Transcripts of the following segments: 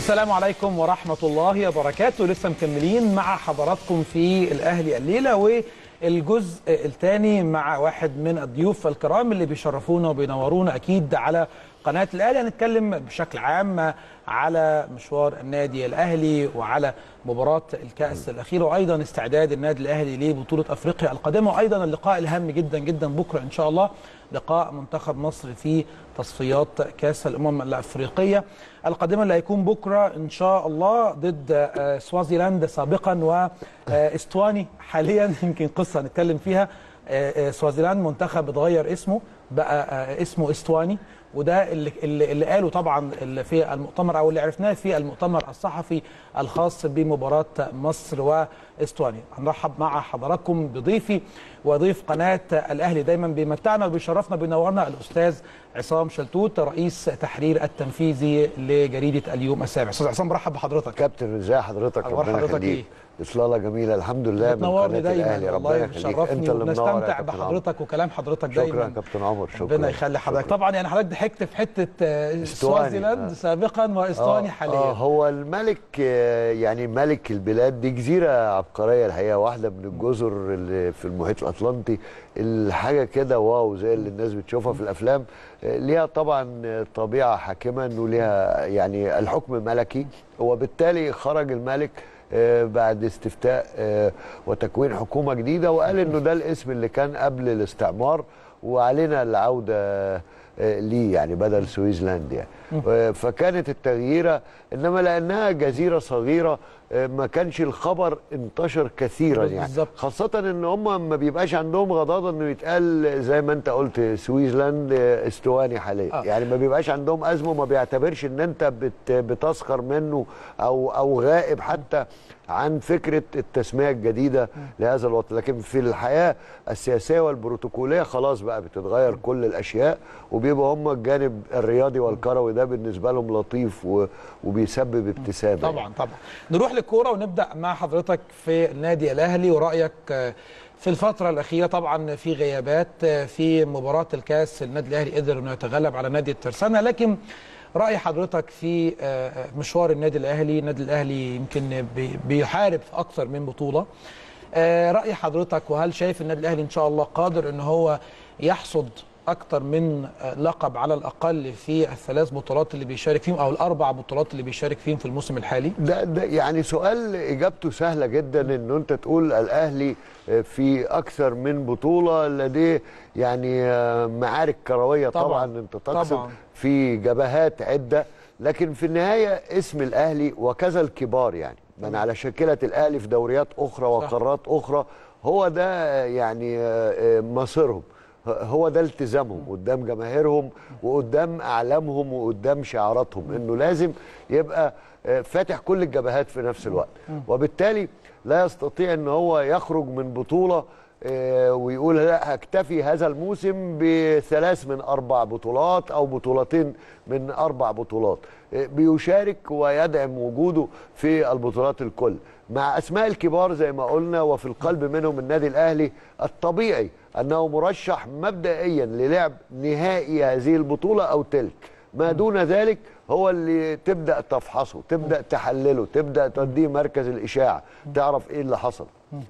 السلام عليكم ورحمة الله وبركاته. لسه مكملين مع حضراتكم في الأهلي الليلة، والجزء الثاني مع واحد من الضيوف الكرام اللي بيشرفونا وبينورونا أكيد على قناة الأهلي. هنتكلم بشكل عام على مشوار النادي الأهلي وعلى مباراة الكأس الأخيرة، وأيضا استعداد النادي الأهلي لبطولة أفريقيا القادمة، وأيضا اللقاء الهام جدا جدا بكرة إن شاء الله، لقاء منتخب مصر في تصفيات كأس الأمم الأفريقية القادمة اللي هيكون بكرة إن شاء الله ضد سوازيلاند سابقا وإستواني حاليا. يمكن قصة نتكلم فيها. سوازيلاند منتخب اتغير اسمه، بقى اسمه إستواني، وده اللي قاله طبعا في المؤتمر، او اللي عرفناه في المؤتمر الصحفي الخاص بمباراه مصر واستوانيا. هنرحب مع حضراتكم بضيفي وضيف قناه الاهلي دايما بيمتعنا وبيشرفنا بينورنا الاستاذ عصام شلتوت، رئيس تحرير التنفيذي لجريده اليوم السابع. استاذ عصام برحب بحضرتك. كابتن ازي حضرتك؟ اخبار حضرتك ايه؟ اصلاله جميله الحمد لله. بتنورني دايما والله، بتشرفني وبنستمتع بحضرتك وكلام حضرتك دايما. شكرا يا كابتن عمر، شكرا. ربنا يخلي حضرتك. طبعا يعني حضرتك ضحكت في حته سوازيلاند سابقا واستواني حاليا. هو الملك يعني ملك البلاد دي جزيره عبقريه الحقيقه، واحده من الجزر اللي في المحيط الاطلنطي، الحاجه كده واو زي اللي الناس بتشوفها في الافلام. ليها طبعا طبيعه حاكمه، انه ليها يعني الحكم ملكي، وبالتالي خرج الملك بعد استفتاء وتكوين حكومة جديدة، وقال انه ده الاسم اللي كان قبل الاستعمار وعلينا العودة ليه، يعني بدل سويسلاند يعني. فكانت التغييرة، انما لانها جزيرة صغيرة ما كانش الخبر انتشر كثيرا يعني، خاصة ان هم ما بيبقاش عندهم غضاضة انه يتقال زي ما انت قلت سويسلاند استواني حاليا. يعني ما بيبقاش عندهم ازمة، وما بيعتبرش ان انت بتسخر منه او غائب حتى عن فكرة التسمية الجديدة لهذا الوطن. لكن في الحياة السياسية والبروتوكولية خلاص بقى بتتغير كل الأشياء، وبيبقى هم الجانب الرياضي والكروي ده بالنسبة لهم لطيف وبيسبب ابتسامة. طبعا طبعا. نروح للكورة ونبدأ مع حضرتك في النادي الأهلي ورأيك في الفترة الأخيرة. طبعا في غيابات في مباراة الكاس، النادي الأهلي قدر أنه يتغلب على نادي الترسانة، لكن رأي حضرتك في مشوار النادي الأهلي. النادي الأهلي يمكن بيحارب في أكثر من بطولة. رأي حضرتك، وهل شايف النادي الأهلي إن شاء الله قادر أنه هو يحصد أكثر من لقب على الأقل في الثلاث بطولات اللي بيشارك فيهم، أو الأربع بطولات اللي بيشارك فيهم في الموسم الحالي؟ ده يعني سؤال إجابته سهلة جدا، إنه أنت تقول الأهلي في أكثر من بطولة لديه يعني معارك كروية. طبعا أنت تقصد في جبهات عدة، لكن في النهاية اسم الأهلي وكذا الكبار يعني من على شاكلة الأهلي في دوريات أخرى وقارات أخرى، هو ده يعني مصيرهم، هو ده التزامهم قدام جماهيرهم وقدام أعلامهم وقدام شعاراتهم، إنه لازم يبقى فاتح كل الجبهات في نفس الوقت. وبالتالي لا يستطيع إن هو يخرج من بطولة ويقول لا هكتفي هذا الموسم بثلاث من 4 بطولات أو بطولتين من 4 بطولات. بيشارك ويدعم وجوده في البطولات الكل مع أسماء الكبار زي ما قلنا، وفي القلب منهم النادي الأهلي. الطبيعي أنه مرشح مبدئيا للعب نهائي هذه البطولة أو تلك، ما دون ذلك هو اللي تبدأ تفحصه، تبدأ تحلله، تبدأ توديه مركز الإشاعة تعرف إيه اللي حصل.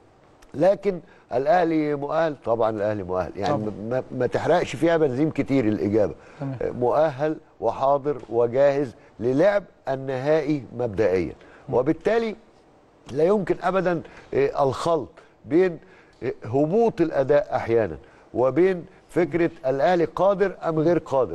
لكن الأهلي مؤهل؟ طبعا الأهلي مؤهل، يعني ما تحرقش فيها بنزين كتير. الإجابة مؤهل وحاضر وجاهز للعب النهائي مبدئيا، وبالتالي لا يمكن أبدا الخلط بين هبوط الأداء أحيانا وبين فكرة الأهلي قادر أم غير قادر،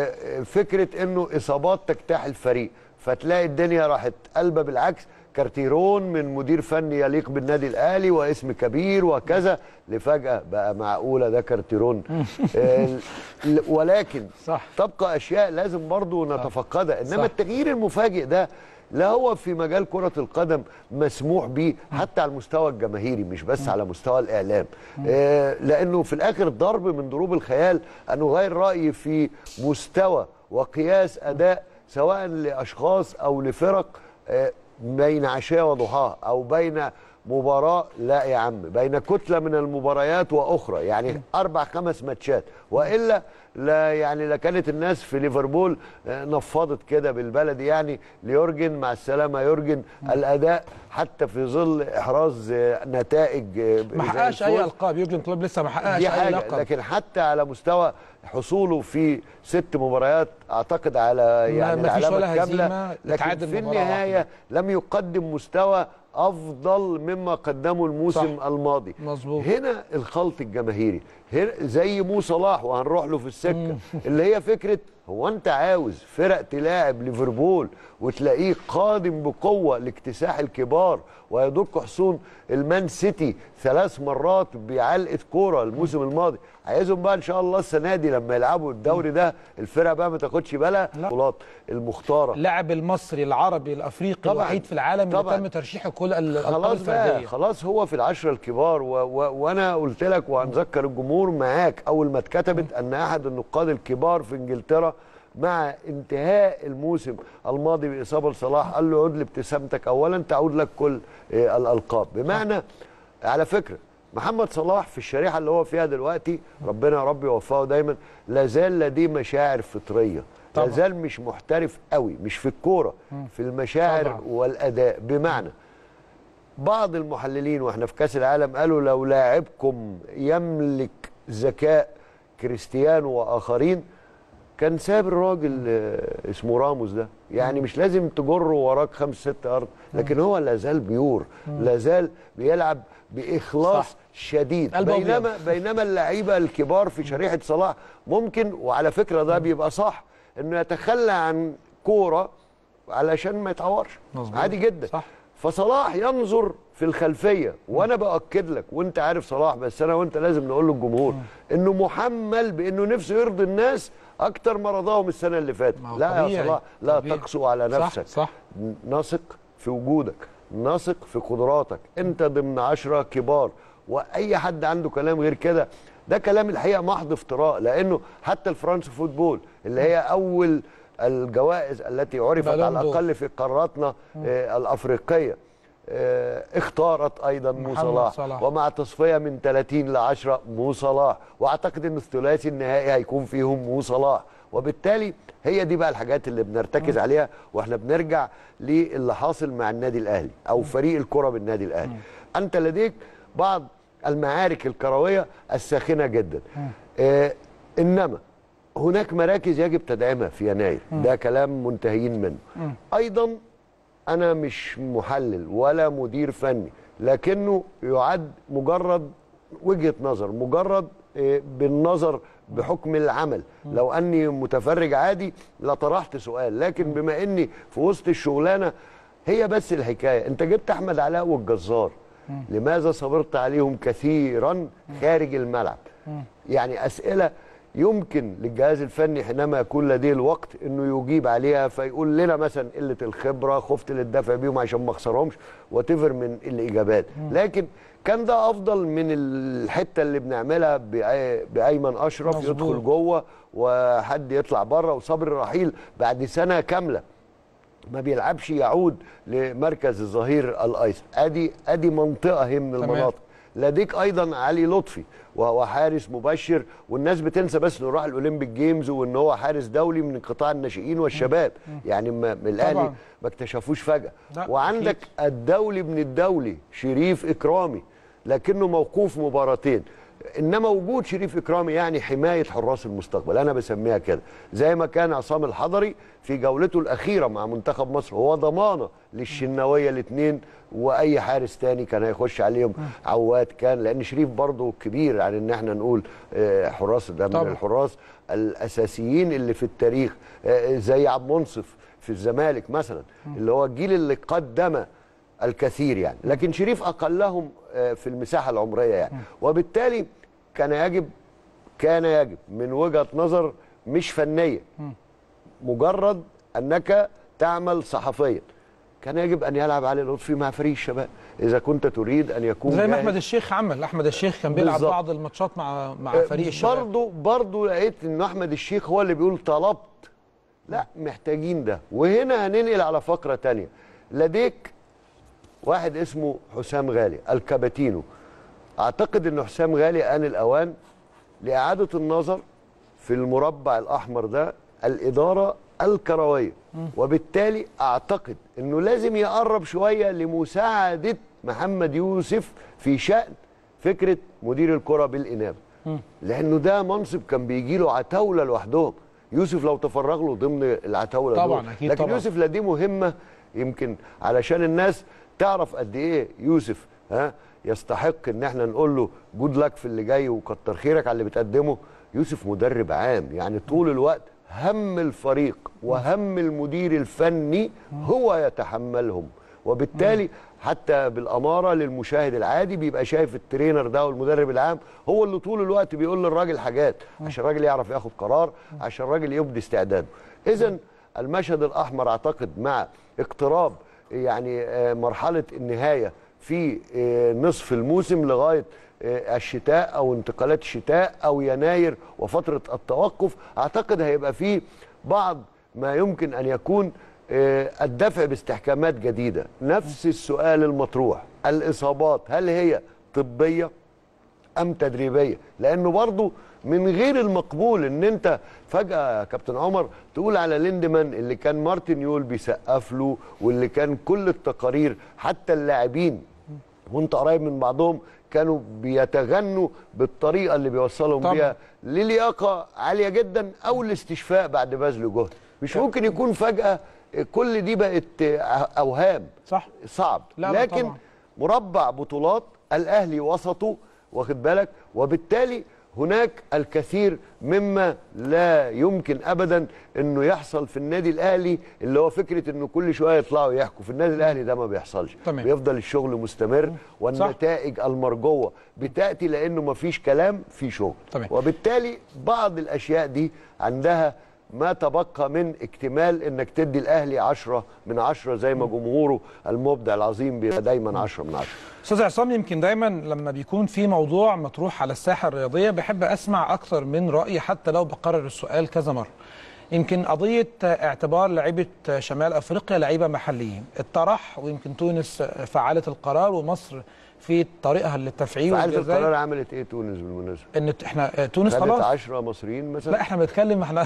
فكرة أنه إصابات تجتاح الفريق فتلاقي الدنيا راحت قلبة. بالعكس، كارتيرون من مدير فني يليق بالنادي الأهلي واسم كبير وكذا، لفجأة بقى معقولة ده كارتيرون. ولكن تبقى أشياء لازم برضو نتفقدها. إنما التغيير المفاجئ ده لا هو في مجال كرة القدم مسموح به حتى على المستوى الجماهيري، مش بس على مستوى الإعلام. لأنه في الآخر ضرب من ضروب الخيال أن أغير رأيي في مستوى وقياس أداء سواء لأشخاص أو لفرق بين عشاء وضحاها، أو بين مباراه، لا يا عم، بين كتله من المباريات واخرى، يعني 4-5 ماتشات، والا لا يعني لا كانت الناس في ليفربول نفضت كده بالبلدي يعني ليورجن مع السلامه يورجن. الاداء حتى في ظل احراز نتائج ما حققش اي القاب، يورجن كلوب لسه ما حققش اي لقب، لكن حتى على مستوى حصوله في 6 مباريات اعتقد على يعني العلامه الكامله، لكن في النهايه لم يقدم مستوى افضل مما قدمه الموسم الماضي. مظبوط. هنا الخلط الجماهيري، هنا زي مو صلاح وهنروح له في السكه اللي هي فكره، هو انت عاوز فرق تلاعب ليفربول وتلاقيه قادم بقوه لاكتساح الكبار ويدق حصون المان سيتي 3 مرات بعلقه كوره الموسم الماضي؟ عايزهم بقى ان شاء الله السنه دي لما يلعبوا الدوري ده الفرق بقى ما تاخدش بالها البطولات المختاره. اللاعب المصري العربي الافريقي الوحيد في العالم اللي تم ترشيحه كل الالقاب الفرديه. خلاص هو في ال10 الكبار وانا قلت لك وهنذكر الجمهور معاك اول ما اتكتبت ان احد النقاد الكبار في انجلترا مع انتهاء الموسم الماضي باصابه لصلاح قال له عد لابتسامتك اولا تعود لك كل الالقاب. بمعنى على فكره محمد صلاح في الشريحه اللي هو فيها دلوقتي ربنا يا رب يوفقه دايما لا زال لديه مشاعر فطريه، لا زال مش محترف قوي، مش في الكوره، في المشاعر والاداء. بمعنى بعض المحللين واحنا في كاس العالم قالوا لو لاعبكم يملك ذكاء كريستيانو واخرين كان ساب الراجل اسمه راموس ده، يعني مش لازم تجره وراك 5-6 ارض، لكن هو لا زال بيور، لا زال بيلعب باخلاص شديد. بينما اللعيبه الكبار في شريحه صلاح ممكن، وعلى فكره ده بيبقى صح، انه يتخلى عن كوره علشان ما يتعورش، عادي جدا. صح. فصلاح ينظر في الخلفيه، وانا باكد لك وانت عارف صلاح، بس انا وانت لازم نقول للجمهور انه محمل بانه نفسه يرضي الناس اكتر ما رضاهم السنه اللي فاتت. لا يا صلاح، لا تقسو على نفسك. صح. نثق في وجودك، نثق في قدراتك، انت ضمن 10 كبار، واي حد عنده كلام غير كده ده كلام الحقيقه محض افتراء، لانه حتى الفرنس فوتبول اللي هي اول الجوائز التي عرفت على الاقل في قاراتنا الافريقيه اختارت ايضا مو صلاح، ومع تصفيه من 30 ل10 مو صلاح، واعتقد ان الثلاثي النهائي هيكون فيهم مو صلاح. وبالتالي هي دي بقى الحاجات اللي بنرتكز عليها واحنا بنرجع للي حاصل مع النادي الاهلي او فريق الكره بالنادي الاهلي. انت لديك بعض المعارك الكرويه الساخنه جدا، انما هناك مراكز يجب تدعيمها في يناير، ده كلام منتهيين منه. ايضا انا مش محلل ولا مدير فني، لكنه يعد مجرد وجهة نظر، مجرد بالنظر بحكم العمل. لو اني متفرج عادي لطرحت سؤال، لكن بما اني في وسط الشغلانه هي بس الحكايه، انت جبت احمد علاء والجزار، لماذا صبرت عليهم كثيرا خارج الملعب؟ يعني اسئله يمكن للجهاز الفني حينما يكون لديه الوقت انه يجيب عليها، فيقول لنا مثلا قله الخبره، خفت للدفع بيهم عشان ما اخسرهمش، وتفر من الاجابات. لكن كان ده افضل من الحته اللي بنعملها بايمن اشرف مزبوط. يدخل جوه وحد يطلع بره، وصبري رحيل بعد سنه كامله ما بيلعبش يعود لمركز الظهير الايسر. ادي منطقه هي من المناطق. لديك ايضا علي لطفي وهو حارس مبشر، والناس بتنسى بس انه راح الاولمبيك جيمز وان هو حارس دولي من قطاع الناشئين والشباب، يعني الاهلي ما اكتشفوش فجاه. وعندك الدولي ابن الدولي شريف اكرامي، لكنه موقوف مباراتين. انما وجود شريف اكرامي يعني حمايه حراس المستقبل، انا بسميها كده، زي ما كان عصام الحضري في جولته الاخيره مع منتخب مصر هو ضمانه للشناويه الاثنين، واي حارس تاني كان هيخش عليهم عواد كان، لان شريف برضه كبير عن ان احنا نقول حراس، ده من الحراس الاساسيين اللي في التاريخ، زي عبد المنصف في الزمالك مثلا، اللي هو الجيل اللي قدم الكثير يعني، لكن شريف اقلهم في المساحه العمريه يعني. وبالتالي كان يجب من وجهه نظر مش فنيه، مجرد انك تعمل صحفيا، كان يجب ان يلعب علي لطفي مع فريق الشباب اذا كنت تريد ان يكون زي ما احمد الشيخ عمل. احمد الشيخ كان بيلعب بعض الماتشات مع فريق الشباب. برضه لقيت ان احمد الشيخ هو اللي بيقول طلبت، لا محتاجين ده. وهنا هننقل على فقره ثانيه. لديك واحد اسمه حسام غالي الكابتينو. اعتقد ان حسام غالي آن الاوان لاعاده النظر في المربع الاحمر ده الاداره الكرويه، وبالتالي اعتقد انه لازم يقرب شويه لمساعده محمد يوسف في شأن فكره مدير الكره بالانابه، لانه ده منصب كان بيجي له عتاوله لوحدهم. يوسف لو تفرغ له ضمن العتاوله طبعا دول. اكيد لكن طبعا. يوسف لا دي مهمه يمكن علشان الناس تعرف قد ايه يوسف يستحق ان احنا نقول له جود لك في اللي جاي وكتر خيرك على اللي بتقدمه. يوسف مدرب عام، يعني طول الوقت هم الفريق وهم المدير الفني هو يتحملهم، وبالتالي حتى بالاماره للمشاهد العادي بيبقى شايف الترينر ده والمدرب العام هو اللي طول الوقت بيقول للراجل حاجات عشان الراجل يعرف ياخد قرار، عشان الراجل يبدي استعداده. اذا المشهد الاحمر اعتقد مع اقتراب يعني مرحله النهايه في نصف الموسم لغايه الشتاء او انتقالات الشتاء او يناير وفتره التوقف، اعتقد هيبقى فيه بعض ما يمكن ان يكون الدفع باستحكامات جديده. نفس السؤال المطروح، الاصابات هل هي طبيه ام تدريبيه؟ لانه برضو من غير المقبول ان انت فجاه يا كابتن عمر تقول على ليندمان اللي كان مارتن يول بيسقف له واللي كان كل التقارير حتى اللاعبين وانت قريب من بعضهم كانوا بيتغنوا بالطريقه اللي بيوصلهم بيها للياقه عاليه جدا او الاستشفاء بعد بذل جهد. مش ممكن يكون فجاه كل دي بقت اوهام. صح، صعب. لا لكن طبعا. مربع بطولات الاهلي وسطه، واخد بالك، وبالتالي هناك الكثير مما لا يمكن ابدا انه يحصل في النادي الاهلي، اللي هو فكره انه كل شويه يطلعوا يحكوا. في النادي الاهلي ده ما بيحصلش. تمام. بيفضل الشغل مستمر والنتائج المرجوه بتاتي لانه ما فيش كلام في شغل. تمام. وبالتالي بعض الاشياء دي عندها ما تبقى من اكتمال انك تدي الاهلي 10 من 10 زي ما جمهوره المبدع العظيم بيبقى دايما 10 من 10. استاذ عصام، يمكن دايما لما بيكون في موضوع مطروح على الساحه الرياضيه بحب اسمع اكثر من راي حتى لو بكرر السؤال كذا مره. يمكن قضيه اعتبار لعيبه شمال افريقيا لعيبه محليين اتطرح، ويمكن تونس فعلت القرار ومصر في طريقها للتفعيل. فعلت القرار. عملت ايه تونس بالمناسبه؟ ان احنا تونس خلاص 10 مصريين مثلا. لا احنا بنتكلم، انا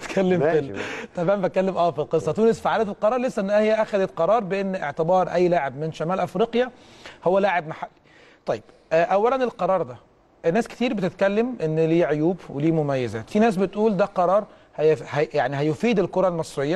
بتكلم تمام، بتكلم في القصه. تونس فعلت القرار، لسه ان هي اخذت قرار بان اعتبار اي لاعب من شمال افريقيا هو لاعب محلي. طيب اولا القرار ده ناس كتير بتتكلم ان ليه عيوب وليه مميزات. في ناس بتقول ده قرار يعني هيفيد الكره المصريه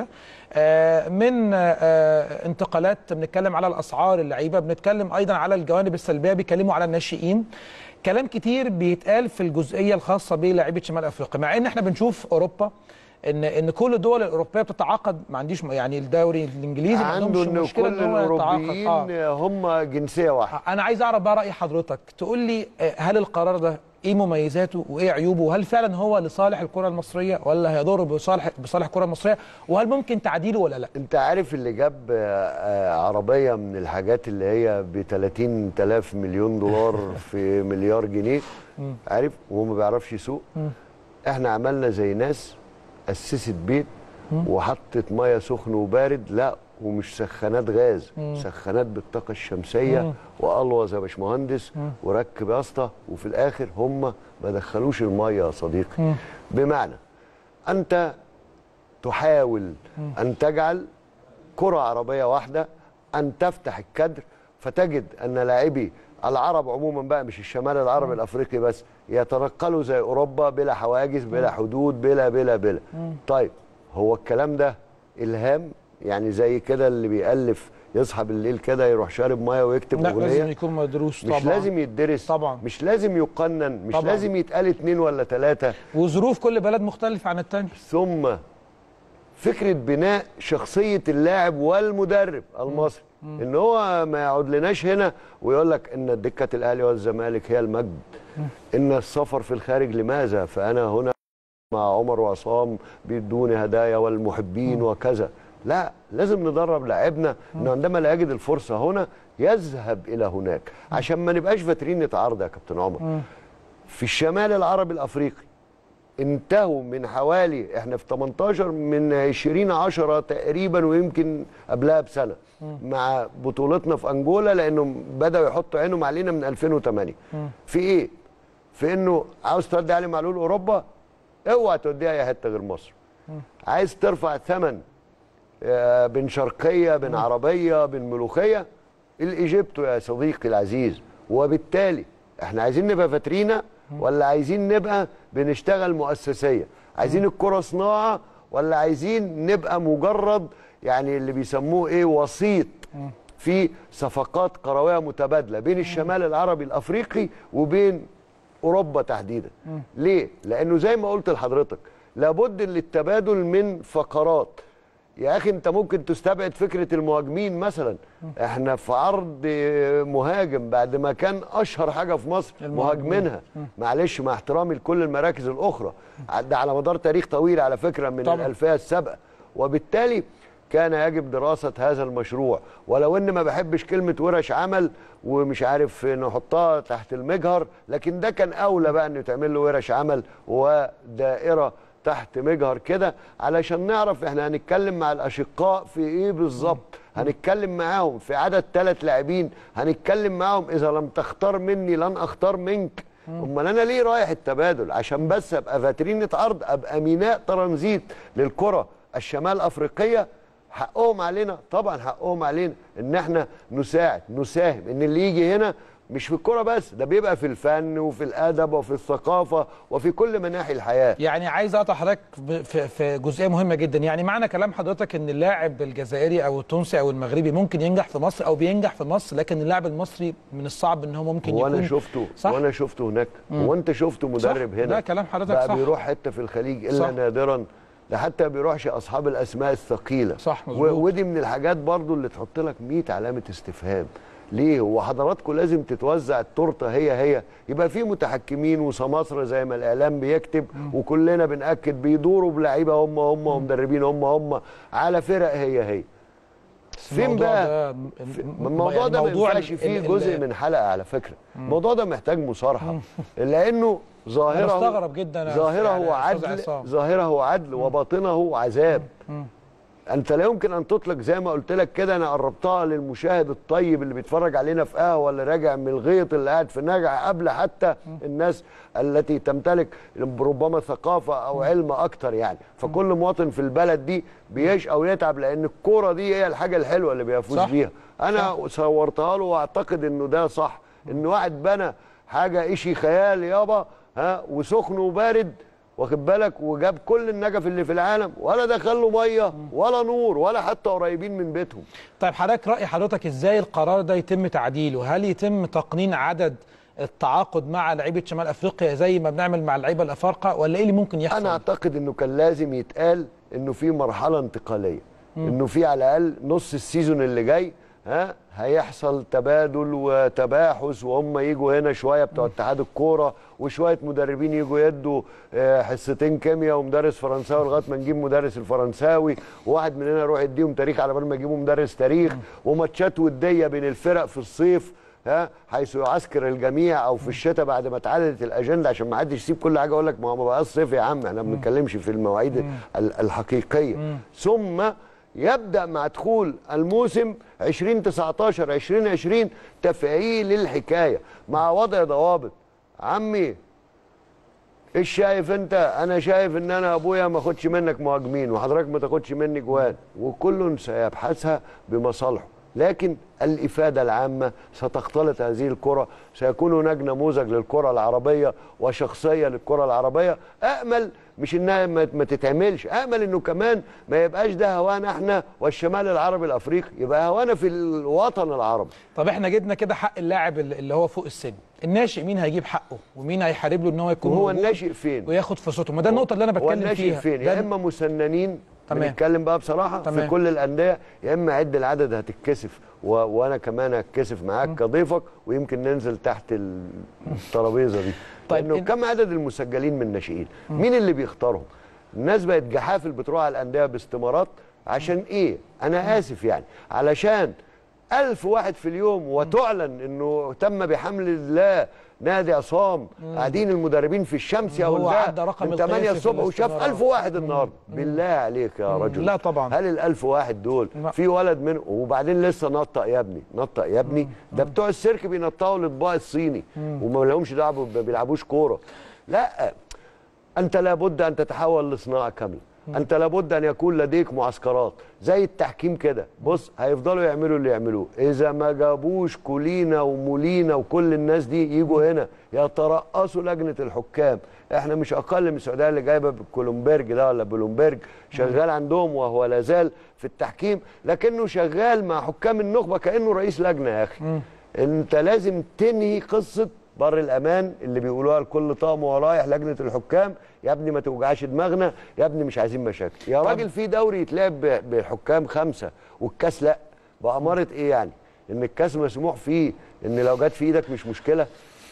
من انتقالات، بنتكلم على الاسعار اللعيبه، بنتكلم ايضا على الجوانب السلبيه، بيتكلموا على الناشئين. كلام كتير بيتقال في الجزئيه الخاصه بلاعيبه شمال افريقيا، مع ان احنا بنشوف اوروبا ان كل الدول الاوروبيه بتتعاقد. ما عنديش يعني الدوري الانجليزي ما عندهمش مشكله ان هو الاوروبيين هم جنسيه واحده. انا عايز اعرف بقى راي حضرتك، تقول لي هل القرار ده ايه مميزاته وايه عيوبه، وهل فعلا هو لصالح الكره المصريه ولا هيضر بصالح الكره المصريه، وهل ممكن تعديله ولا لا؟ انت عارف اللي جاب عربيه من الحاجات اللي هي ب 30,000 مليون دولار في مليار جنيه، عارف، وهو ما بيعرفش يسوق. احنا عملنا زي ناس اسست بيت وحطت ميه سخن وبارد، لا ومش سخانات غاز، سخانات بالطاقه الشمسيه والوز يا باشمهندس وركب يا اسطى، وفي الاخر هم ما دخلوش الميه يا صديقي. بمعنى انت تحاول ان تجعل كره عربيه واحده، ان تفتح الكادر، فتجد ان لاعبي العرب عموما بقى، مش الشمال العربي الافريقي بس، يتنقلوا زي اوروبا بلا حواجز بلا حدود بلا. طيب هو الكلام ده الهام؟ يعني زي كده اللي بيألف يصحى بالليل كده يروح شارب ميه ويكتب اغنيه؟ لا، لازم يكون مدروس طبعا، مش لازم يدرس طبعا، مش لازم يقنن، مش طبعا لازم يتقال 2 ولا 3، وظروف كل بلد مختلفه عن الثانيه. ثم فكره بناء شخصيه اللاعب والمدرب المصري، ان هو ما يقعد لناش هنا ويقول لك ان دكه الاهلي والزمالك هي المجد، ان السفر في الخارج لماذا، فانا هنا مع عمر وعصام بيدوني هدايا والمحبين وكذا. لا، لازم ندرب لاعبنا انه عندما لا يجد الفرصه هنا يذهب الى هناك، عشان ما نبقاش فاترين نتعارض يا كابتن عمر. في الشمال العربي الافريقي انتهوا من حوالي، احنا في 18 من 2010 تقريبا ويمكن قبلها بسنه مع بطولتنا في انجولا، لانه بداوا يحطوا عينهم علينا من 2008. في ايه؟ في انه عاوز تودي علي معلول اوروبا، اوعى توديها اي حته غير مصر. عايز ترفع ثمن بين شرقيه بين عربيه بين ملوخيه، الايجيبتو يا صديقي العزيز. وبالتالي احنا عايزين نبقى فاترينا ولا عايزين نبقى بنشتغل مؤسسيه؟ عايزين الكره صناعه ولا عايزين نبقى مجرد يعني اللي بيسموه ايه، وسيط في صفقات قرويه متبادله بين الشمال العربي الافريقي وبين اوروبا تحديدا؟ ليه؟ لانه زي ما قلت لحضرتك لابد للتبادل من فقرات. يا اخي انت ممكن تستبعد فكره المهاجمين مثلا، احنا في عرض مهاجم بعد ما كان اشهر حاجه في مصر مهاجمينها، معلش مع احترامي لكل المراكز الاخرى، ده على مدار تاريخ طويل على فكره من الالفيه السابقه. وبالتالي كان يجب دراسه هذا المشروع، ولو ان ما بحبش كلمه ورش عمل ومش عارف نحطها تحت المجهر، لكن ده كان اولى بقى انه تعمل له ورش عمل ودائره تحت مجهر كده، علشان نعرف احنا هنتكلم مع الاشقاء في ايه بالظبط. هنتكلم معاهم في عدد 3 لاعبين، هنتكلم معاهم اذا لم تختار مني لن اختار منك. امال انا ليه رايح التبادل؟ عشان بس ابقى فاترينة عرض، ابقى ميناء ترانزيت للكره الشمال افريقيه. حقهم علينا طبعا، حقهم علينا ان احنا نساهم ان اللي يجي هنا مش في الكرة بس، ده بيبقى في الفن وفي الادب وفي الثقافه وفي كل مناحي الحياه. يعني عايز اقطع حضرتك في جزئيه مهمه جدا، يعني معنى كلام حضرتك ان اللاعب الجزائري او التونسي او المغربي ممكن ينجح في مصر او بينجح في مصر، لكن اللاعب المصري من الصعب ان هو ممكن يكون. وانا شفته هناك، وانت شفته مدرب هنا. ده كلام حضرتك بقى صح. بيروح حته في الخليج الا نادرا، ده حتى بيروحش اصحاب الاسماء الثقيله. صح مظبوط. ودي من الحاجات برضو اللي تحط لك 100 علامه استفهام. ليه؟ هو حضراتكم لازم تتوزع التورته هي يبقى في متحكمين وسماسره زي ما الاعلام بيكتب وكلنا بنأكد، بيدوروا بلعيبه هم ومدربين هم على فرق هي. فين بقى الموضوع ده؟ ما ينفعش فيه جزء من حلقه على فكره. الموضوع ده محتاج مصارحه، لانه ظاهره مستغرب جدا، ظاهره هو عدل وباطنه عذاب. انت لا يمكن ان تطلق زي ما قلت لك كده، انا قربتها للمشاهد الطيب اللي بيتفرج علينا في قهوه ولا راجع من الغيط اللي قاعد في النجع، قبل حتى الناس التي تمتلك ربما ثقافه او علم اكتر يعني. فكل مواطن في البلد دي بيعيش او يتعب، لان الكوره دي هي الحاجه الحلوه اللي بيفوز بيها. انا صورتها له واعتقد انه ده صح، ان واحد بنى حاجه اشي خيال يابا وسخن وبارد، واخد بالك، وجاب كل النجف اللي في العالم، ولا دخل له ميه ولا نور ولا حتى قريبين من بيتهم. طيب حضرتك رأي حضرتك ازاي القرار ده يتم تعديله؟ هل يتم تقنين عدد التعاقد مع لعيبه شمال افريقيا زي ما بنعمل مع اللعيبه الافارقه، ولا ايه اللي ممكن يحصل؟ انا اعتقد انه كان لازم يتقال انه في مرحله انتقاليه، انه في على الاقل نص السيزون اللي جاي هيحصل تبادل وتباحث، وهم يجوا هنا شويه بتوع اتحاد الكوره وشويه مدربين يجوا يدوا حصتين كيمياء ومدرس فرنساوي لغايه ما نجيب مدرس الفرنساوي، وواحد مننا يروح يديهم تاريخ على بال ما يجيبوا مدرس تاريخ، وماتشات وديه بين الفرق في الصيف حيث يعسكر الجميع، او في الشتاء بعد ما اتعدلت الاجنده، عشان ما حدش يسيب كل حاجه يقول لك ما هو ما بقاش صيف يا عم، احنا ما بنتكلمش في المواعيد الحقيقيه. ثم يبدأ مع دخول الموسم 2019 2020 تفعيل الحكاية مع وضع ضوابط. عمي ايش شايف انت؟ انا شايف ان انا ابويا ما اخدش منك مهاجمين وحضرتك ما تاخدش مني جوان، وكل سيبحثها بمصالحه، لكن الإفادة العامة ستختلط هذه الكرة، سيكون هناك نموذج للكرة العربية وشخصية للكرة العربية. أأمل مش إنها ما تتعملش، أأمل إنه كمان ما يبقاش ده هوانا إحنا والشمال العربي الأفريقي، يبقى هوانا في الوطن العربي. طب إحنا جبنا كده حق اللاعب اللي هو فوق السن، الناشئ مين هيجيب حقه ومين هيحارب له إن هو يكون وهو الناشئ فين وياخد فرصته؟ ما ده النقطة اللي أنا بتكلم فيها. الناشئ فين؟ يا إما مسننين، بنتكلم بقى بصراحة تمام. في كل الأندية، يا إما عد العدد هتتكسف وأنا كمان هتكسف معاك كضيفك، ويمكن ننزل تحت الترابيزة دي. طيب لأنه كم عدد المسجلين من الناشئين؟ مين اللي بيختارهم؟ الناس بقت جحافل بتروح على الأندية باستمارات عشان إيه؟ أنا آسف يعني، علشان 1000 واحد في اليوم وتعلن انه تم بحمل الله نادي عصام، قاعدين المدربين في الشمس يا ولاد من 8 الصبح وشاف 1000 واحد النهارده. بالله عليك يا رجل، لا طبعا. هل ال1000 واحد دول في ولد منهم؟ وبعدين لسه نطق يا ابني، نطق يا ابني، ده بتوع السيرك بينطقوا الاطباق الصيني وما لهمش دعوه، ما بيلعبوش كوره. لا، انت لابد ان تتحول لصناعه كامله. انت لابد ان يكون لديك معسكرات زي التحكيم كده. بص، هيفضلوا يعملوا اللي يعملوه، اذا ما جابوش كولينا ومولينا وكل الناس دي يجوا هنا يترأسوا لجنه الحكام. احنا مش اقل من السعوديه اللي جايبه كولومبرج ده ولا بلومبرج، شغال عندهم وهو لا زال في التحكيم، لكنه شغال مع حكام النخبه كانه رئيس لجنه. يا اخي انت لازم تنهي قصه بر الامان اللي بيقولوها لكل طقم ورايح لجنه الحكام. يا ابني ما توجعش دماغنا، يا ابني مش عايزين مشاكل. يا راجل في دوري يتلعب بحكام 5 والكاس لا، بأمارة ايه يعني؟ ان الكاس مسموح فيه ان لو جت في ايدك مش مشكله.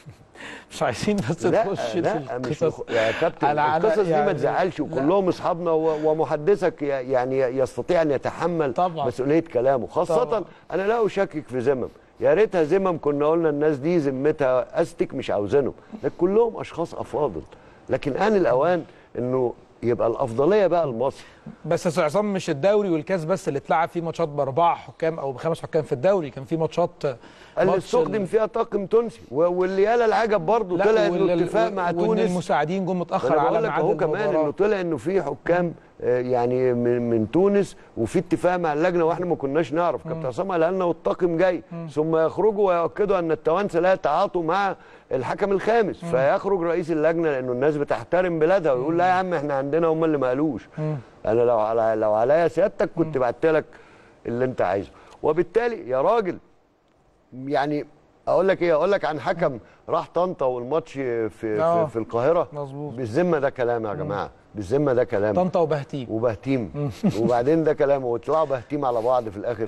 مش عايزين بس تخش لا مش يا كابتن، القصص دي ما تزعلش، وكلهم اصحابنا ومحدثك يعني يستطيع ان يتحمل طبعا مسؤوليه كلامه، خاصه طبعا. انا لا اشكك في ذمم، يا ريتها ذمم كنا قلنا الناس دي ذمتها استك مش عاوزينهم، لكن كلهم اشخاص افاضل. لكن آن الاوان انه يبقى الافضليه بقى لمصر. بس يا استاذ عصام، مش الدوري والكاس بس اللي اتلعب فيه ماتشات ب4 حكام او ب5 حكام في الدوري، كان في ماتشات اللي استخدم فيها طاقم تونسي، واللي يالا العجب برضه طلع انه اتفاق مع تونس، المساعدين جم متاخر على ميعاد المباراه. كمان انه طلع انه في حكام يعني من تونس وفي اتفاق مع اللجنه واحنا ما كناش نعرف. كابتن عصام قال لنا والطاقم جاي، ثم يخرجوا ويؤكدوا ان التوانسه لا يتعاطوا مع الحكم الخامس، فيخرج رئيس اللجنه لانه الناس بتحترم بلادها ويقول لا يا عم احنا عندنا هم اللي ما قالوش. انا لو عليا سيادتك كنت بعت لك اللي انت عايزه. وبالتالي يا راجل يعني اقول لك ايه، اقول لك عن حكم راح طنطا والماتش في القاهره. مظبوط. بالذمه ده كلام يا جماعه، بالذمه ده كلام. طنطا وبهتيم وبعدين ده كلام ويطلعوا بهتيم على بعض في الاخر.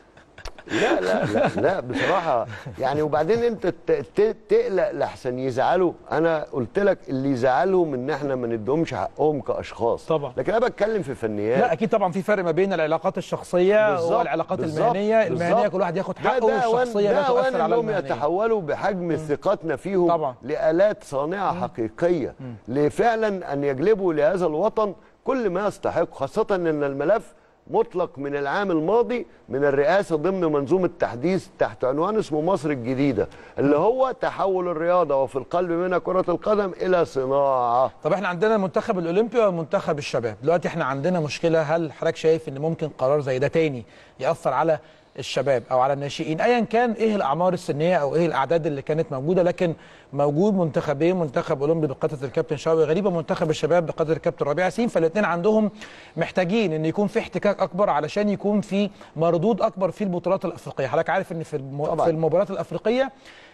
لا لا لا لا بصراحه يعني. وبعدين انت تقلق لحسن يزعلوا. انا قلت لك اللي يزعلهم ان احنا ما ندهمش حقهم كاشخاص طبعا، لكن انا بتكلم في فنيات. لا اكيد طبعا في فرق ما بين العلاقات الشخصيه والعلاقات المهنيه كل واحد ياخد حقه، والشخصيه لا تؤثر على المهنيه. يتحولوا بحجم ثقتنا فيهم طبعا لآلات صانعه حقيقيه لفعلا ان يجلبوا لهذا الوطن كل ما يستحق، خاصه ان الملف مطلق من العام الماضي من الرئاسة ضمن منظومة تحديث تحت عنوان اسمه مصر الجديدة، اللي هو تحول الرياضة وفي القلب منها كرة القدم إلى صناعة. طب احنا عندنا المنتخب الأولمبي ومنتخب الشباب، دلوقتي احنا عندنا مشكلة. هل حضرتك شايف ان ممكن قرار زي ده تاني يأثر على الشباب او على الناشئين ايا كان ايه الاعمار السنيه او ايه الاعداد اللي كانت موجوده، لكن موجود منتخبين، منتخب اولمبي بقياده الكابتن شوقي غريبه، منتخب الشباب بقياده الكابتن ربيع ياسين، فالاثنين عندهم محتاجين ان يكون في احتكاك اكبر علشان يكون في مردود اكبر في البطولات الافريقيه. حضرتك عارف ان في المباريات الافريقيه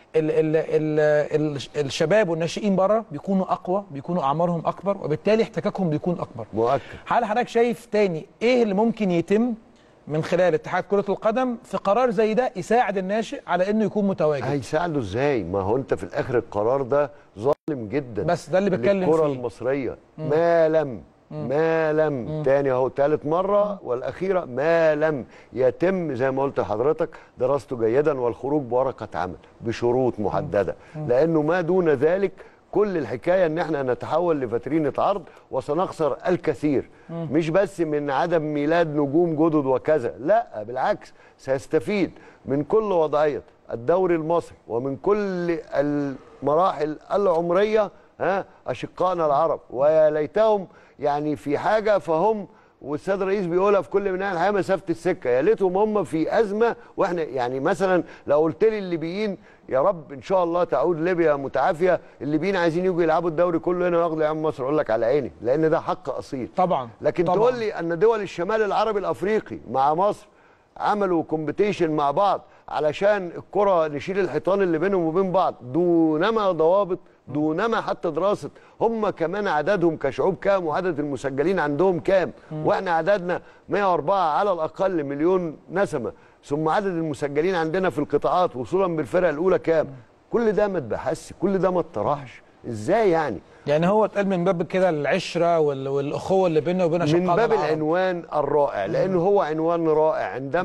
الشباب والناشئين بره بيكونوا اقوى، بيكونوا اعمارهم اكبر، وبالتالي احتكاكهم بيكون اكبر. مؤكد. هل حضرتك شايف تاني ايه اللي ممكن يتم من خلال اتحاد كرة القدم في قرار زي ده يساعد الناشئ على انه يكون متواجد؟ هيساعده ازاي؟ ما هو انت في الاخر القرار ده ظالم جدا، بس ده اللي بتكلم فيه الكرة المصرية. ما لم تاني اهو ثالث مرة والاخيرة، ما لم يتم زي ما قلت لحضرتك دراسته جيدا والخروج بورقة عمل بشروط محددة، لانه ما دون ذلك كل الحكاية ان احنا نتحول لفترينة عرض وسنخسر الكثير، مش بس من عدم ميلاد نجوم جدد وكذا، لا بالعكس سيستفيد من كل وضعية الدوري المصري ومن كل المراحل العمرية أشقائنا العرب. ويا ليتهم يعني في حاجة فهم، والسيد الرئيس بيقولها في كل مناحي الحياه مسافه السكه، يا ليتهم هم في ازمه واحنا يعني مثلا لو قلت لي الليبيين يا رب ان شاء الله تعود ليبيا متعافيه، الليبيين عايزين يجوا يلعبوا الدوري كله هنا وياخدوا يا عم مصر، اقول لك على عيني لان ده حق اصيل طبعا. لكن طبعا. تقول لي ان دول الشمال العربي الافريقي مع مصر عملوا كومبيتيشن مع بعض علشان الكره نشيل الحيطان اللي بينهم وبين بعض دونما ضوابط، دونما حتى دراسه هم كمان عددهم كشعوب كام وعدد المسجلين عندهم كام، واحنا عددنا 104 على الاقل مليون نسمه، ثم عدد المسجلين عندنا في القطاعات وصولا بالفرق الاولى كام، كل ده ما اتبحثش، كل ده ما اتطرحش، ازاي يعني؟ يعني هو اتقال من باب كده العشره والاخوه اللي بيننا وبين اشقائنا من باب العنوان الرائع، لانه هو عنوان رائع عندما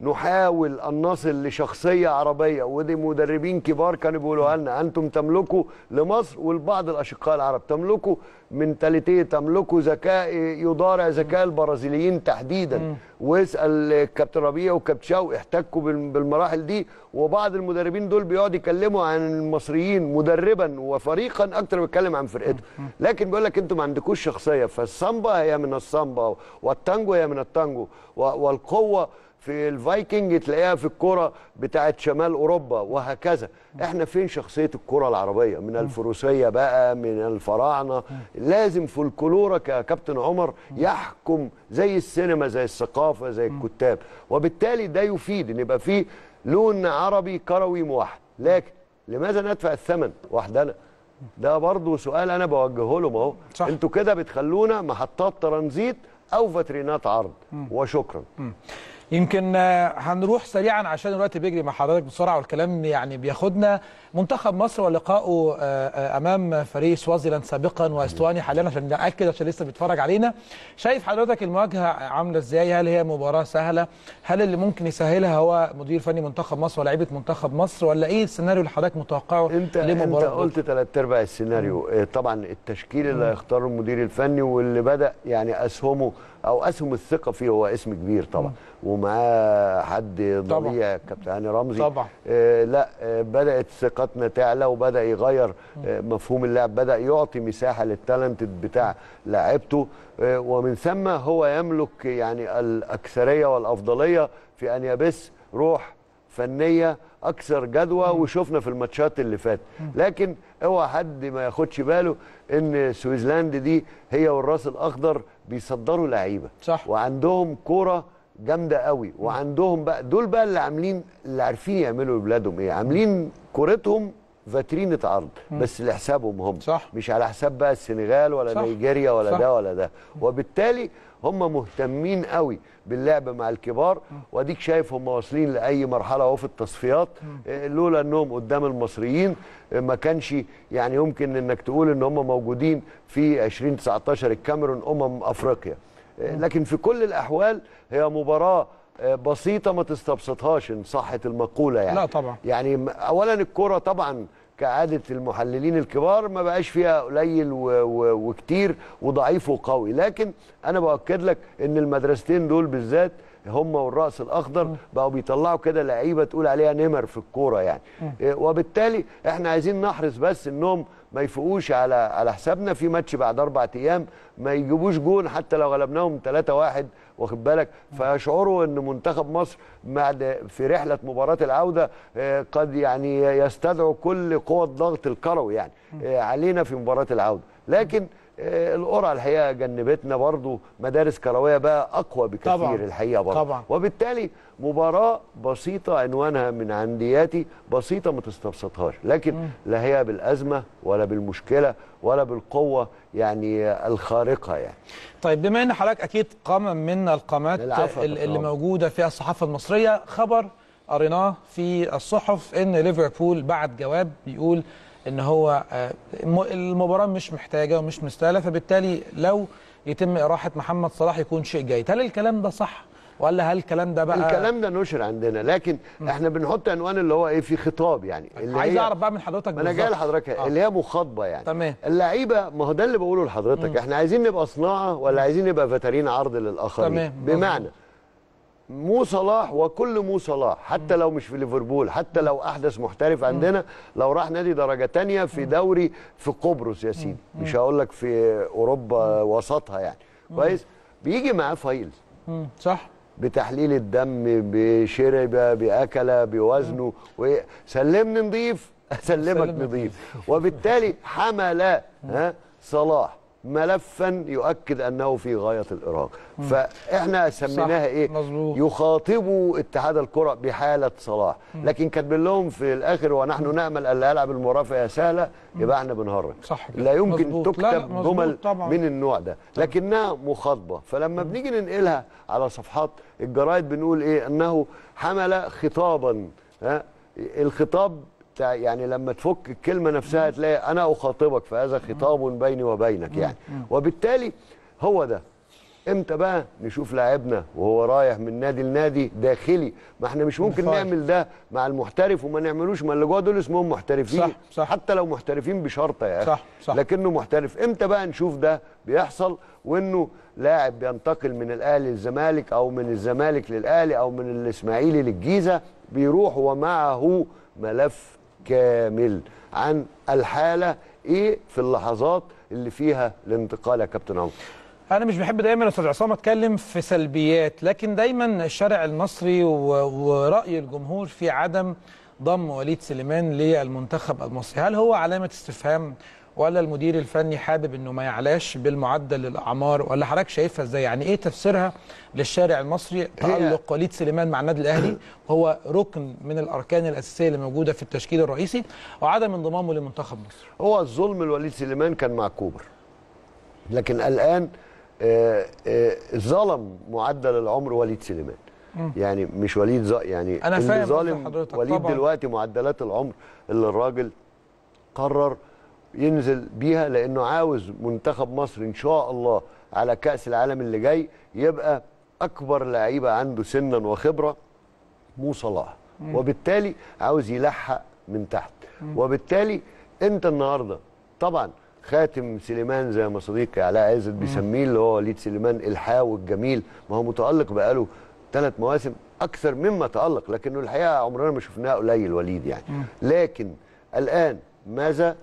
نحاول ان نصل لشخصيه عربيه، ودي مدربين كبار كانوا بيقولوها لنا، انتم تملكوا لمصر ولبعض الاشقاء العرب تملكوا منتاليتيه، تملكوا ذكاء يضارع ذكاء البرازيليين تحديدا. واسال كابتن ربيع وكابتن شوقي احتكوا بالمراحل دي، وبعض المدربين دول بيقعد يكلموا عن المصريين مدربا وفريقا اكتر ما بيتكلم عن فرقته، لكن بيقول لك انتم ما عندكوش شخصيه، فالسامبا هي من السامبا والتانجو هي من التانجو، والقوه في الفايكنج تلاقيها في الكرة بتاعت شمال أوروبا وهكذا. احنا فين شخصية الكرة العربية؟ من الفروسية بقى، من الفراعنة. لازم فولكلورك يا كابتن عمر يحكم زي السينما، زي الثقافة، زي الكتاب، وبالتالي ده يفيد ان يبقى فيه لون عربي كروي موحد. لكن لماذا ندفع الثمن وحدنا؟ ده برضو سؤال انا بوجهه لهم اهو. انتوا كده بتخلونا محطات ترانزيت او فاترينات عرض وشكرا. يمكن هنروح سريعا عشان الوقت بيجري مع حضرتك بسرعه والكلام يعني بياخدنا. منتخب مصر ولقائه امام فريق سوازيلاند سابقا واستواني حاليا، عشان ناكد عشان لسه بيتفرج علينا. شايف حضرتك المواجهه عامله ازاي؟ هل هي مباراه سهله؟ هل اللي ممكن يسهلها هو مدير فني منتخب مصر ولاعيبه منتخب مصر، ولا ايه السيناريو اللي حضرتك متوقعه لمباراه؟ انت قلت 3/4 السيناريو. طبعا التشكيل اللي هيختاره المدير الفني واللي بدا يعني اسهمه او اسهم الثقه فيه هو اسم كبير طبعا، ومعاه حد ضليع كابتن هاني رمزي طبعا. لا بدات ثقتنا تعلى وبدا يغير مفهوم اللعب، بدا يعطي مساحه للتالنت بتاع لاعبته، ومن ثم هو يملك يعني الاكثريه والافضليه في ان يبث روح فنيه اكثر جدوى، وشفنا في الماتشات اللي فاتت. لكن اوعى حد ما ياخدش باله ان سويسلاند دي هي والراس الاخضر بيصدروا لعيبه، صح، وعندهم كوره جامده قوي، وعندهم بقى دول بقى اللي عارفين يعملوا لبلادهم ايه، عاملين كورتهم فاترينة عرض بس لحسابهم هم، صح، مش على حساب بقى السنغال ولا نيجيريا ولا صح. ده ولا ده، وبالتالي هم مهتمين قوي باللعب مع الكبار، واديك شايف هم واصلين لاي مرحله اهو في التصفيات. لولا انهم قدام المصريين ما كانش يعني يمكن انك تقول ان هم موجودين في 2019 الكاميرون افريقيا. لكن في كل الاحوال هي مباراه بسيطه ما تستبسطهاش ان صحت المقوله يعني. لا طبعا. يعني اولا الكره طبعا كعاده المحللين الكبار ما بقاش فيها قليل وكتير وضعيف وقوي، لكن انا باكد لك ان المدرستين دول بالذات هم والراس الاخضر بقوا بيطلعوا كده لعيبه تقول عليها نمر في الكوره يعني. وبالتالي احنا عايزين نحرص بس انهم ما يفوقوش على حسابنا في ماتش بعد 4 ايام، ما يجيبوش جون حتى لو غلبناهم 3-1 واخد بالك، فيشعروا ان منتخب مصر بعد في رحله مباراه العوده قد يعني يستدعوا كل قوه الضغط الكروي يعني علينا في مباراه العوده. لكن القرعه الحقيقه جنبتنا برضو مدارس كرويه بقى اقوى بكثير طبعًا. الحقيقه برضو طبعًا. وبالتالي مباراه بسيطه عنوانها من عندياتي بسيطه ما تستبسطهاش، لكن لا هي بالازمه ولا بالمشكله ولا بالقوه يعني الخارقه يعني. طيب بما ان حضرتك اكيد قامه من القامات اللي موجوده في الصحافه المصريه، خبر قريناه في الصحف ان ليفربول بعت جواب بيقول ان هو المباراه مش محتاجه ومش مستاهله، فبالتالي لو يتم اراحه محمد صلاح يكون شيء جيد. هل الكلام ده صح ولا هل الكلام ده بقى؟ الكلام ده نشر عندنا، لكن احنا بنحط عنوان اللي هو ايه في خطاب يعني اللي عايز اعرف بقى من حضرتك. انا جاي لحضرتك اللي هي مخاطبه يعني. تمام. اللعيبه ما هو ده اللي بقوله لحضرتك، احنا عايزين نبقى صناعه ولا عايزين نبقى فاترين عرض للاخرين؟ تمام. بمعنى مو صلاح وكل مو صلاح حتى لو مش في ليفربول، حتى لو احدث محترف عندنا، لو راح نادي درجه ثانيه في دوري في قبرص يا سيدي، مش هقول لك في اوروبا وسطها يعني، كويس، بيجي معاه فايل صح، بتحليل الدم، بشربه، باكله، بوزنه، وسلمني نضيف اسلمك نضيف. وبالتالي حمل صلاح ملفا يؤكد انه في غايه الارهاق، فاحنا سميناها ايه؟ مظبوط. يخاطبوا اتحاد الكره بحاله صلاح، لكن كاتبين لهم في الاخر ونحن نامل الا يلعب المباراه فهي سهله، يبقى احنا بنهرج. صح كده. لا يمكن مظبوط. تكتب جمل من النوع ده، لكنها مخاطبه، فلما بنيجي ننقلها على صفحات الجرايد بنقول ايه؟ انه حمل خطابا. الخطاب يعني لما تفك الكلمة نفسها تلاقي أنا أخاطبك فهذا خطاب بيني وبينك يعني. وبالتالي هو ده امتى بقى نشوف لاعبنا وهو رايح من نادي لنادي داخلي؟ ما احنا مش ممكن نعمل ده مع المحترف وما نعملوش، ما اللي جوه دول اسمهم محترفين. صح صح. حتى لو محترفين بشرطه يا اخي، صح صح. لكنه محترف. امتى بقى نشوف ده بيحصل؟ وانه لاعب بينتقل من الاهلي للزمالك او من الزمالك للاهلي او من الاسماعيلي للجيزه، بيروح ومعه ملف كامل عن الحاله ايه في اللحظات اللي فيها الانتقال يا كابتن عمرو. أنا مش بحب دايما يا أستاذ عصام أتكلم في سلبيات، لكن دايما الشارع المصري ورأي الجمهور في عدم ضم وليد سليمان للمنتخب المصري. هل هو علامة استفهام ولا المدير الفني حابب إنه ما يعلاش بالمعدل الأعمار، ولا حضرتك شايفها إزاي؟ يعني إيه تفسيرها للشارع المصري تألق وليد سليمان مع النادي الأهلي وهو ركن من الأركان الأساسية اللي موجودة في التشكيل الرئيسي، وعدم انضمامه لمنتخب مصر؟ هو الظلم لوليد سليمان كان مع كوبر، لكن الآن ظلم معدل العمر وليد سليمان. يعني مش وليد يعني أنا اللي فاهم ظالم وليد طبعا. دلوقتي معدلات العمر اللي الراجل قرر ينزل بيها، لأنه عاوز منتخب مصر إن شاء الله على كأس العالم اللي جاي يبقى أكبر لعيبة عنده سنا وخبرة مو صلاح، وبالتالي عاوز يلحق من تحت. وبالتالي أنت النهاردة طبعا خاتم سليمان زي ما صديقي علاء عزت بيسميه اللي هو وليد سليمان الحاوي الجميل، ما هو متألق بقاله 3 مواسم أكثر مما تألق، لكنه الحقيقة عمرنا ما شفناه قليل وليد يعني. لكن الآن ماذا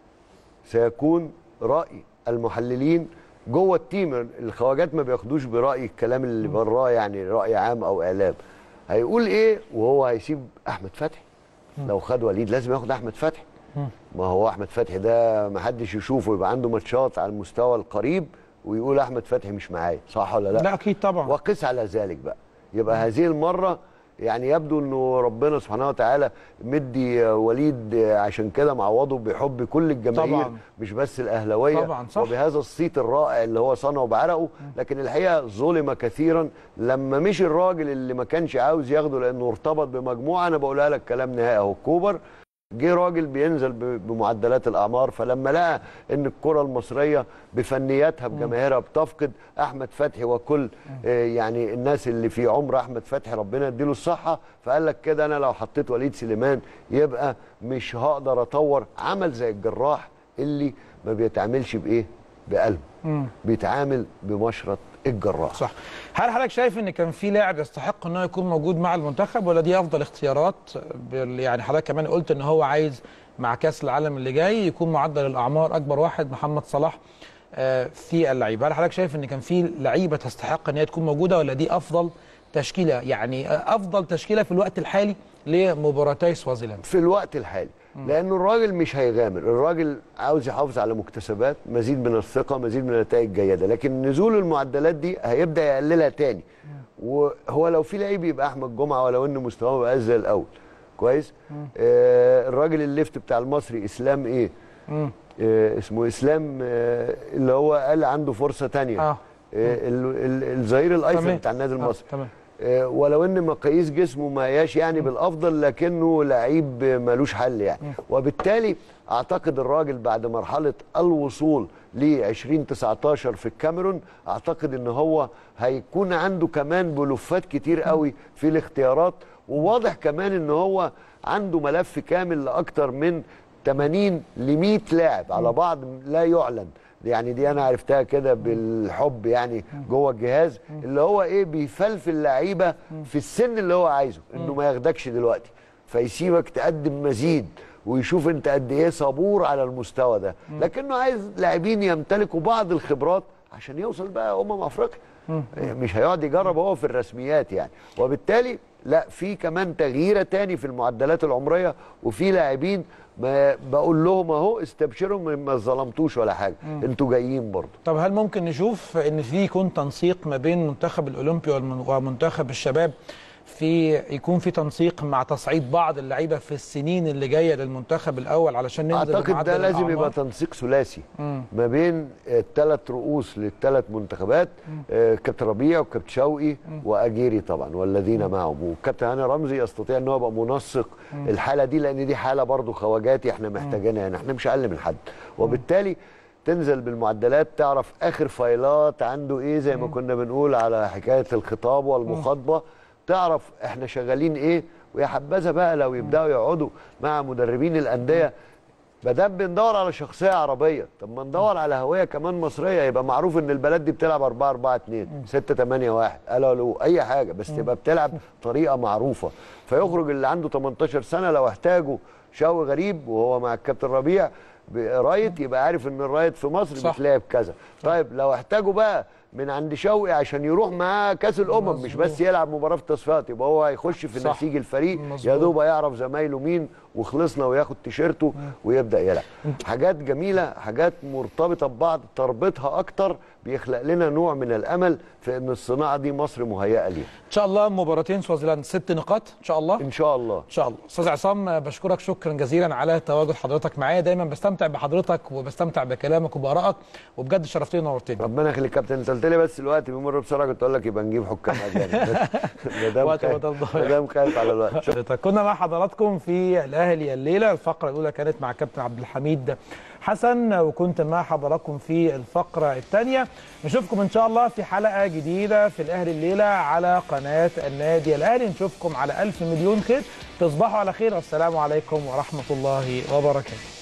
سيكون رأي المحللين جوه التيم؟ الخواجات ما بياخدوش برأي الكلام اللي براه، يعني رأي عام أو إعلام. هيقول إيه وهو هيسيب أحمد فتحي؟ لو خد وليد لازم ياخد أحمد فتحي. ما هو احمد فتحي ده ما حدش يشوفه يبقى عنده ماتشات على المستوى القريب ويقول احمد فتحي مش معايا، صح ولا لا؟ لا اكيد طبعا. وقس على ذلك بقى، يبقى هذه المره يعني يبدو انه ربنا سبحانه وتعالى مدي وليد عشان كده معوضه بحب كل الجماهير طبعا. مش بس الاهلاويه طبعا صح. وبهذا الصيت الرائع اللي هو صنعه بعرقه. لكن الحقيقه ظلم كثيرا لما مش الراجل اللي ما كانش عاوز ياخده لانه ارتبط بمجموعه. انا بقولها لك كلام نهائي اهو، كوبر جه راجل بينزل بمعدلات الاعمار، فلما لقى ان الكره المصريه بفنياتها بجماهيرها بتفقد احمد فتحي وكل يعني الناس اللي في عمر احمد فتحي ربنا يديله الصحه، فقال لك كده انا لو حطيت وليد سليمان يبقى مش هقدر اطور. عمل زي الجراح اللي ما بيتعاملش بايه؟ بقلب، بيتعامل بمشرط الجراح. صح. هل حضرتك شايف ان كان في لاعب يستحق انه يكون موجود مع المنتخب، ولا دي افضل اختيارات؟ يعني حضرتك كمان قلت ان هو عايز مع كاس العالم اللي جاي يكون معدل الاعمار اكبر واحد محمد صلاح في اللعيبه. هل حضرتك شايف ان كان في لعيبه تستحق ان هي تكون موجوده، ولا دي افضل تشكيله، يعني افضل تشكيله في الوقت الحالي لمباراتي سوازيلاند؟ في الوقت الحالي لانه الراجل مش هيغامر، الراجل عاوز يحافظ على مكتسبات، مزيد من الثقه، مزيد من النتائج جيده، لكن نزول المعدلات دي هيبدا يقللها تاني. وهو لو في لعيب يبقى احمد جمعه، ولو ان مستواه بقى زي الاول كويس. الراجل الليفت بتاع المصري اسلام ايه؟ اسمه اسلام اللي هو قال عنده فرصه ثانيه. الظهير الايسر بتاع النادي المصري. ولو ان مقاييس جسمه ما هياش يعني بالافضل، لكنه لعيب مالوش حل يعني. وبالتالي اعتقد الراجل بعد مرحله الوصول ل 2019 في الكاميرون، اعتقد ان هو هيكون عنده كمان بلوفات كتير قوي في الاختيارات. وواضح كمان ان هو عنده ملف كامل لاكتر من 80 ل 100 لاعب على بعض لا يعلن، يعني دي انا عرفتها كده بالحب يعني جوه الجهاز، اللي هو ايه بيفلفل لعيبه في السن اللي هو عايزه، انه ما ياخدكش دلوقتي فيسيبك تقدم مزيد ويشوف انت قد ايه صبور على المستوى ده، لكنه عايز لاعبين يمتلكوا بعض الخبرات عشان يوصل بقى افريقيا. مش هيقعد يجرب هو في الرسميات يعني. وبالتالي لا، في كمان تغييره تاني في المعدلات العمريه، وفي لاعبين ما بقول لهم اهو استبشروا ما ظلمتوش ولا حاجه، انتوا جايين برضه. طب هل ممكن نشوف ان في يكون تنسيق ما بين منتخب الاولمبي ومنتخب الشباب، يكون في تنسيق مع تصعيد بعض اللعيبه في السنين اللي جايه للمنتخب الاول علشان ننزل؟ اعتقد ده لازم يبقى تنسيق ثلاثي ما بين الثلاث رؤوس للثلاث منتخبات، كابتن ربيع وكابتن شوقي واجيري طبعا والذين معهم، والكابتن هاني رمزي يستطيع ان هو يبقى منسق الحاله دي، لان دي حاله برضو خواجاتي احنا محتاجينها، يعني احنا مش اقل من حد. وبالتالي تنزل بالمعدلات، تعرف اخر فايلات عنده ايه، زي ما كنا بنقول على حكايه الخطاب والمخاطبه، تعرف احنا شغالين ايه. ويا حبذا بقى لو يبداوا يقعدوا مع مدربين الانديه، ما دام بندور على شخصيه عربيه، طب ما ندور على هويه كمان مصريه، يبقى معروف ان البلد دي بتلعب 4-4-2 6-8-1 قالوا اي حاجه، بس تبقى بتلعب طريقه معروفه. فيخرج اللي عنده 18 سنه لو احتاجوا شوقي غريب وهو مع الكابتن ربيع رايت، يبقى عارف ان الرايت في مصر بتلعب كذا. طيب لو احتاجوا بقى من عند شوقي عشان يروح معاه كاس الامم، مش بس يلعب مباراه في تصفيات، يبقى هو هيخش في نسيج الفريق، يا دوب يعرف زمايله مين وخلصنا، وياخد تيشيرته ويبدا يلعب. حاجات جميله، حاجات مرتبطه ببعض، تربطها اكتر بيخلق لنا نوع من الامل في ان الصناعه دي مصر مهيئه ليها. ان شاء الله مباراتين سوازيلاند 6 نقاط ان شاء الله. ان شاء الله ان شاء الله. استاذ عصام بشكرك شكرا جزيلا على تواجد حضرتك معايا، دايما بستمتع بحضرتك وبستمتع بكلامك وبارائك، وبجد شرفتني ونورتني. ربنا يخليك يا كابتن. انت قلت لي بس الوقت بيمر بسرعه، كنت اقول لك يبقى نجيب حكام اجانب. مدام خايف على الوقت. كنا مع حضراتكم في الاهلي الليله، الفقره الاولى كانت مع كابتن عبد الحميد حسن، وكنت مع حضراتكم في الفقره الثانيه. نشوفكم ان شاء الله في حلقه جديده في الاهلي الليله على قناه النادي الاهلي. نشوفكم على 1000 مليون خير، تصبحوا على خير، والسلام عليكم ورحمه الله وبركاته.